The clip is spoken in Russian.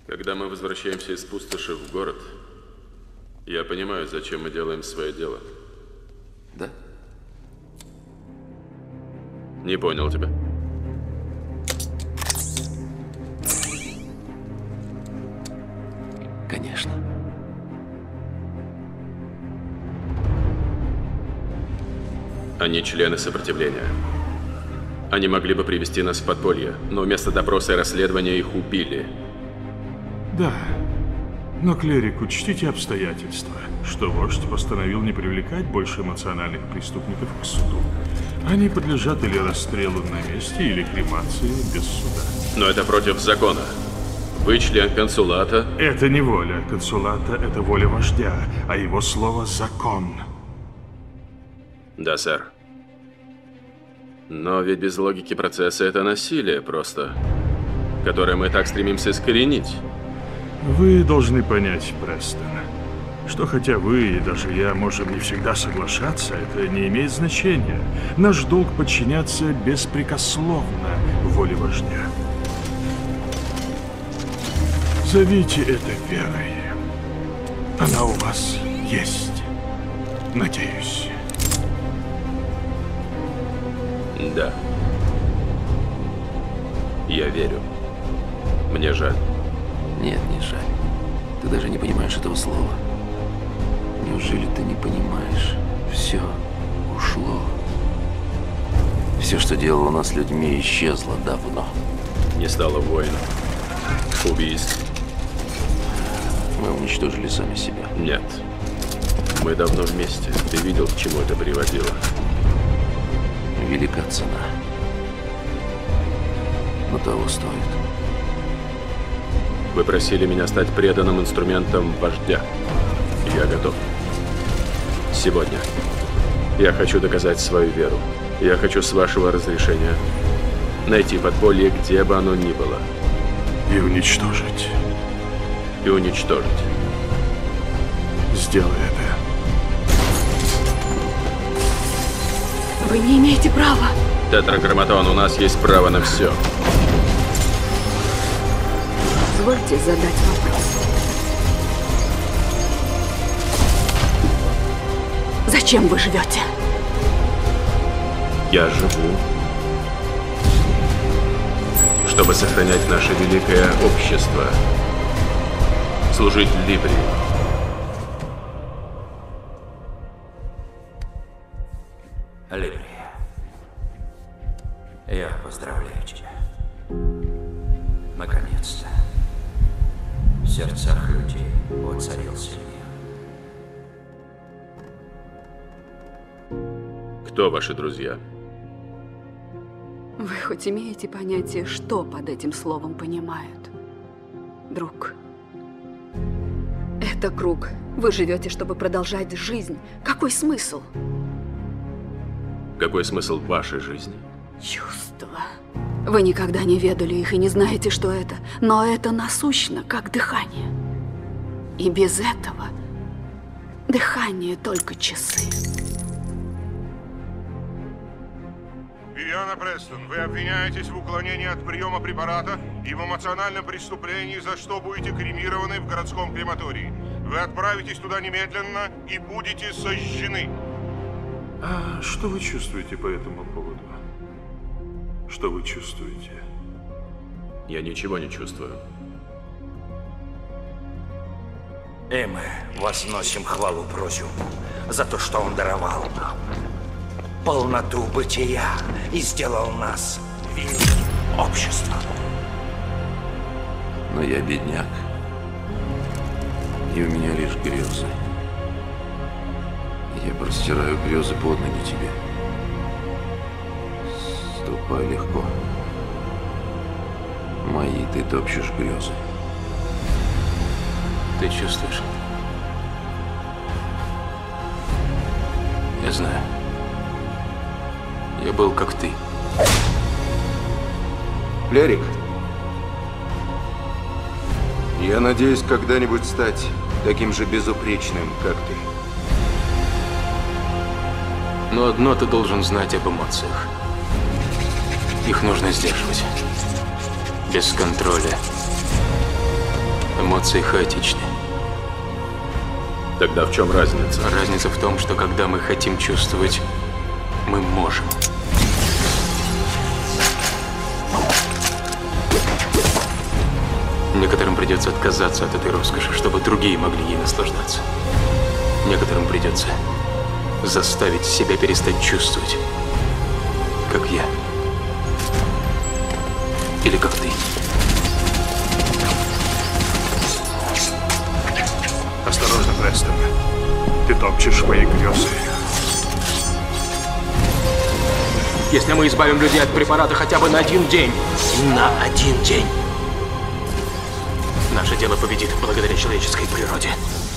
Когда мы возвращаемся из пустоши в город, я понимаю, зачем мы делаем свое дело. Да? Не понял тебя. Конечно. Они члены сопротивления. Они могли бы привести нас в подполье, но вместо допроса и расследования их убили. Да. Но, клерик, учтите обстоятельства, что вождь постановил не привлекать больше эмоциональных преступников к суду. Они подлежат или расстрелу на месте, или кремации без суда. Но это против закона. Вы член консулата. Это не воля консулата, это воля вождя, а его слово — закон. Да, сэр. Но ведь без логики процесса это насилие просто, которое мы так стремимся искоренить. Вы должны понять, Престон, что хотя вы и даже я можем не всегда соглашаться, это не имеет значения. Наш долг подчиняться беспрекословно воле вождя. Зовите это верой. Она у вас есть. Надеюсь. Да. Я верю. Мне жаль. Нет, не жаль. Ты даже не понимаешь этого слова. Неужели ты не понимаешь? Все ушло. Все, что делало нас людьми, исчезло давно. Не стало войн, убийств. Мы уничтожили сами себя. Нет. Мы давно вместе. Ты видел, к чему это приводило? Велика цена. Но того стоит. Вы просили меня стать преданным инструментом вождя. Я готов. Сегодня. Я хочу доказать свою веру. Я хочу, с вашего разрешения, найти подполье, где бы оно ни было. И уничтожить. И уничтожить. Сделай это. Вы не имеете права. Тетраграмматон, у нас есть право на все. Позвольте задать вопрос. Зачем вы живете? Я живу, чтобы сохранять наше великое общество. Служить Либри. Либри, я поздравляю тебя. Наконец-то в сердцах людей воцарился мир. Кто ваши друзья? Вы хоть имеете понятие, что под этим словом понимают? Друг. Это круг. Вы живете, чтобы продолжать жизнь. Какой смысл? Какой смысл вашей жизни? Чувства. Вы никогда не ведали их и не знаете, что это. Но это насущно, как дыхание. И без этого дыхание только часы. Вивиана Престон, вы обвиняетесь в уклонении от приема препарата и в эмоциональном преступлении, за что будете кремированы в городском крематории. Вы отправитесь туда немедленно и будете сожжены. А что вы чувствуете по этому поводу? Что вы чувствуете? Я ничего не чувствую. И мы возносим хвалу Прозюму за то, что он даровал нам полноту бытия и сделал нас великим обществом. Но я бедняк. И у меня лишь грезы. Я простираю грезы под ноги тебе. Ступай легко. Мои ты топчешь грезы. Ты чувствуешь? Я знаю. Я был как ты. Клерик, я надеюсь когда-нибудь стать таким же безупречным, как ты. Но одно ты должен знать об эмоциях. Их нужно сдерживать. Без контроля эмоции хаотичны. Тогда в чем разница? Разница в том, что когда мы хотим чувствовать, мы можем. Некоторым придется отказаться от этой роскоши, чтобы другие могли ей наслаждаться. Некоторым придется заставить себя перестать чувствовать, как я. Или как ты. Осторожно, Престон. Ты топчешь мои грезы. Если мы избавим людей от препарата хотя бы на 1 день. На 1 день. Наше дело победит благодаря человеческой природе.